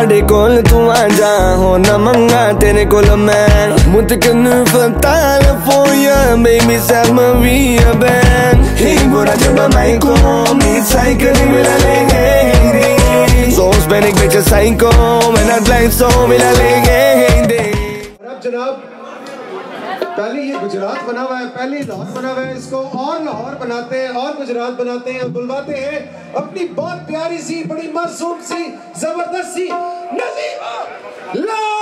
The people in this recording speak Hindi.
ਤੁਹਾਡੇ ਕੋਲ ਤੂੰ ਆ ਜਾ ਹੋ ਨਾ ਮੰਗਾ ਤੇਰੇ ਕੋਲ ਮੈਂ moet ik het nu vertalen voor je baby zeg me wie je bent ik wil dat je bij mij komt niet zeiken ik wil alleen één ding soms ben ik beetje psycho en dat blijft zo wil alleen één ding जनाब पहले ये गुजरात बना हुआ है, पहले लाहौर बना हुआ है, इसको और लाहौर बनाते हैं और गुजरात बनाते हैं, बुलवाते हैं अपनी बहुत प्यारी सी बड़ी मासूम सी जबरदस्त सी नज़ीमा ला